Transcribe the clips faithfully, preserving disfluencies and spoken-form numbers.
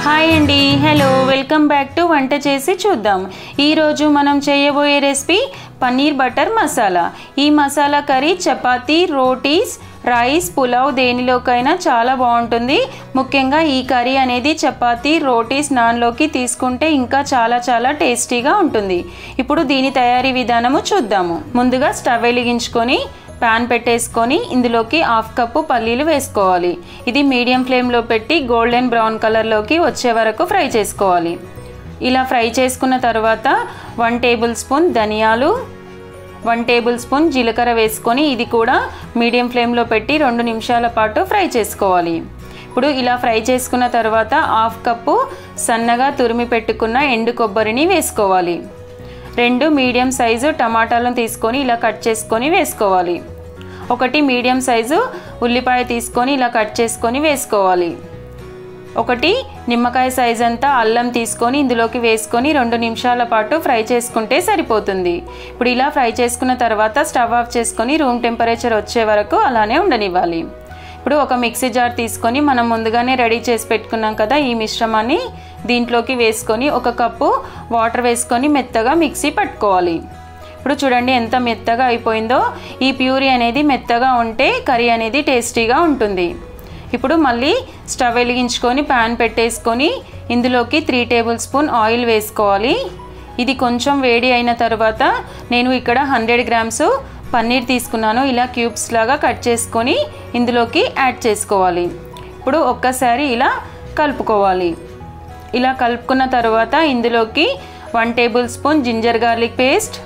Hi అండి, hello, welcome back to వంట చేసి చూద్దాం. ఈరోజు మనం చేయబోయే రెసిపీ పన్నీర్ బటర్ మసాలా. ఈ మసాలా కర్రీ చపాతీ, రోటీస్, రైస్, పులావ్ దేనిలోకైనా చాలా బాగుంటుంది. ముఖ్యంగా ఈ కర్రీ అనేది చపాతీ, రోటీస్, నాన్లోకి తీసుకుంటే ఇంకా చాలా చాలా టేస్టీగా ఉంటుంది. ఇప్పుడు దీని తయారీ విధానము చూద్దాము. ముందుగా స్టవ్ వెలిగించుకొని ప్యాన్ పెట్టేసుకొని ఇందులోకి హాఫ్ కప్పు పల్లీలు వేసుకోవాలి. ఇది మీడియం ఫ్లేమ్లో పెట్టి గోల్డెన్ బ్రౌన్ కలర్లోకి వచ్చే వరకు ఫ్రై చేసుకోవాలి. ఇలా ఫ్రై చేసుకున్న తర్వాత వన్ టేబుల్ స్పూన్ ధనియాలు, వన్ టేబుల్ స్పూన్ జీలకర్ర వేసుకొని ఇది కూడా మీడియం ఫ్లేమ్లో పెట్టి రెండు నిమిషాల పాటు ఫ్రై చేసుకోవాలి. ఇప్పుడు ఇలా ఫ్రై చేసుకున్న తర్వాత హాఫ్ కప్పు సన్నగా తురిమి పెట్టుకున్న ఎండు కొబ్బరిని వేసుకోవాలి. రెండు మీడియం సైజు టమాటాలను తీసుకొని ఇలా కట్ చేసుకొని వేసుకోవాలి. ఒకటి మీడియం సైజు ఉల్లిపాయ తీసుకొని ఇలా కట్ చేసుకొని వేసుకోవాలి. ఒకటి నిమ్మకాయ సైజ్ అంతా అల్లం తీసుకొని ఇందులోకి వేసుకొని రెండు నిమిషాల పాటు ఫ్రై చేసుకుంటే సరిపోతుంది. ఇప్పుడు ఇలా ఫ్రై చేసుకున్న తర్వాత స్టవ్ ఆఫ్ చేసుకొని రూమ్ టెంపరేచర్ వచ్చే వరకు అలానే ఉండనివ్వాలి. ఇప్పుడు ఒక మిక్సీ జార్ తీసుకొని మనం ముందుగానే రెడీ చేసి పెట్టుకున్నాం కదా ఈ మిశ్రమాన్ని దీంట్లోకి వేసుకొని ఒక కప్పు వాటర్ వేసుకొని మెత్తగా మిక్సీ పట్టుకోవాలి. ఇప్పుడు చూడండి ఎంత మెత్తగా అయిపోయిందో. ఈ ప్యూరీ అనేది మెత్తగా ఉంటే కర్రీ అనేది టేస్టీగా ఉంటుంది. ఇప్పుడు మళ్ళీ స్టవ్ వెలిగించుకొని ప్యాన్ పెట్టేసుకొని ఇందులోకి త్రీ టేబుల్ స్పూన్ ఆయిల్ వేసుకోవాలి. ఇది కొంచెం వేడి అయిన తర్వాత నేను ఇక్కడ హండ్రెడ్ గ్రామ్స్ పన్నీర్ తీసుకున్నాను. ఇలా క్యూబ్స్ లాగా కట్ చేసుకొని ఇందులోకి యాడ్ చేసుకోవాలి. ఇప్పుడు ఒక్కసారి ఇలా కలుపుకోవాలి. ఇలా కలుపుకున్న తర్వాత ఇందులోకి one tablespoon ginger garlic paste,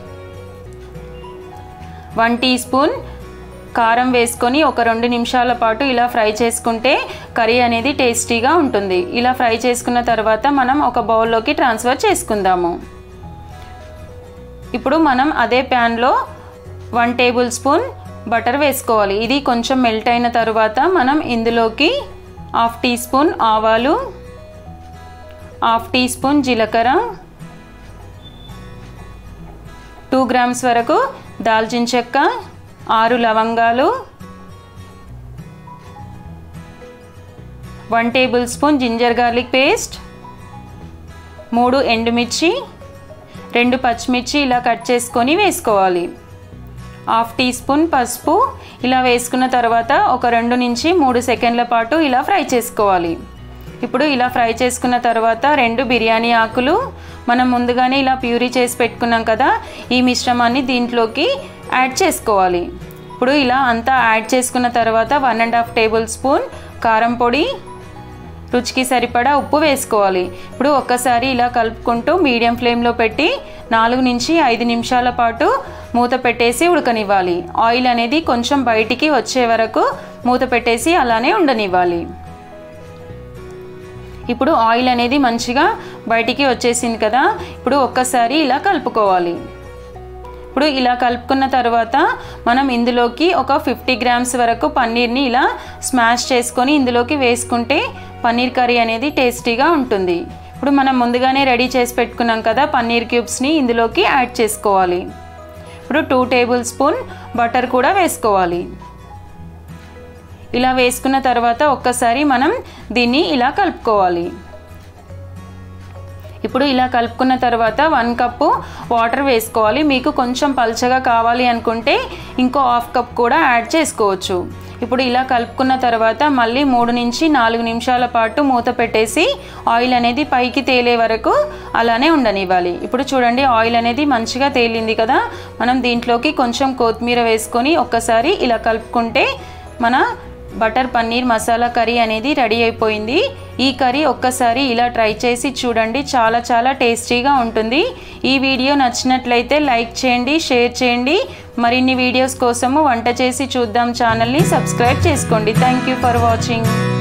one teaspoon కారం వేసుకొని ఒక రెండు నిమిషాల పాటు ఇలా ఫ్రై చేసుకుంటే కర్రీ అనేది టేస్టీగా ఉంటుంది. ఇలా ఫ్రై చేసుకున్న తర్వాత మనం ఒక బౌల్లోకి ట్రాన్స్ఫర్ చేసుకుందాము. ఇప్పుడు మనం అదే ప్యాన్లో వన్ టేబుల్ స్పూన్ బటర్ వేసుకోవాలి. ఇది కొంచెం మెల్ట్ అయిన తర్వాత మనం ఇందులోకి హాఫ్ టీ స్పూన్ ఆవాలు, హాఫ్ టీ స్పూన్ జీలకర్ర, టూ గ్రామ్స్ వరకు దాల్చిన చెక్క, ఆరు లవంగాలు, one tablespoon ginger garlic paste, మూడు ఎండుమిర్చి, రెండు పచ్చిమిర్చి ఇలా కట్ చేసుకొని వేసుకోవాలి. హాఫ్ టీ స్పూన్ పసుపు ఇలా వేసుకున్న తర్వాత ఒక రెండు నుంచి మూడు సెకండ్ల పాటు ఇలా ఫ్రై చేసుకోవాలి. ఇప్పుడు ఇలా ఫ్రై చేసుకున్న తర్వాత రెండు బిర్యానీ ఆకులు, మనం ముందుగానే ఇలా ప్యూరీ చేసి పెట్టుకున్నాం కదా ఈ మిశ్రమాన్ని దీంట్లోకి యాడ్ చేసుకోవాలి. ఇప్పుడు ఇలా అంతా యాడ్ చేసుకున్న తర్వాత one and half tablespoon కారం పొడి, రుచికి సరిపడా ఉప్పు వేసుకోవాలి. ఇప్పుడు ఒక్కసారి ఇలా కలుపుకుంటూ మీడియం ఫ్లేమ్లో పెట్టి నాలుగు నుంచి ఐదు నిమిషాల పాటు మూత పెట్టేసి ఉడకనివ్వాలి. ఆయిల్ అనేది కొంచెం బయటికి వచ్చే వరకు మూత పెట్టేసి అలానే ఉండనివ్వాలి. ఇప్పుడు ఆయిల్ అనేది మంచిగా బయటికి వచ్చేసింది కదా, ఇప్పుడు ఒక్కసారి ఇలా కలుపుకోవాలి. ఇప్పుడు ఇలా కలుపుకున్న తర్వాత మనం ఇందులోకి ఒక ఫిఫ్టీ గ్రామ్స్ వరకు పన్నీర్ని ఇలా స్మాష్ చేసుకొని ఇందులోకి వేసుకుంటే పన్నీర్ కర్రీ అనేది టేస్టీగా ఉంటుంది. ఇప్పుడు మనం ముందుగానే రెడీ చేసి పెట్టుకున్నాం కదా పన్నీర్ క్యూబ్స్ని ఇందులోకి యాడ్ చేసుకోవాలి. ఇప్పుడు టూ టేబుల్ స్పూన్ బటర్ కూడా వేసుకోవాలి. ఇలా వేసుకున్న తర్వాత ఒక్కసారి మనం దీన్ని ఇలా కలుపుకోవాలి. ఇప్పుడు ఇలా కలుపుకున్న తర్వాత వన్ కప్పు వాటర్ వేసుకోవాలి. మీకు కొంచెం పల్చగా కావాలి అనుకుంటే ఇంకో హాఫ్ కప్ కూడా యాడ్ చేసుకోవచ్చు. ఇప్పుడు ఇలా కలుపుకున్న తర్వాత మళ్ళీ మూడు నుంచి నాలుగు నిమిషాల పాటు మూత పెట్టేసి ఆయిల్ అనేది పైకి తేలే వరకు అలానే ఉండనివ్వాలి. ఇప్పుడు చూడండి ఆయిల్ అనేది మంచిగా తేలింది కదా, మనం దీంట్లోకి కొంచెం కొత్తిమీర వేసుకొని ఒక్కసారి ఇలా కలుపుకుంటే మన బటర్ పన్నీర్ మసాలా కర్రీ అనేది రెడీ అయిపోయింది. ఈ కర్రీ ఒక్కసారి ఇలా ట్రై చేసి చూడండి, చాలా చాలా టేస్టీగా ఉంటుంది. ఈ వీడియో నచ్చినట్లయితే లైక్ చేయండి, షేర్ చేయండి. మరిన్ని వీడియోస్ కోసము వంట చేసి చూద్దాం ఛానల్ని సబ్స్క్రైబ్ చేసుకోండి. Thank you for watching.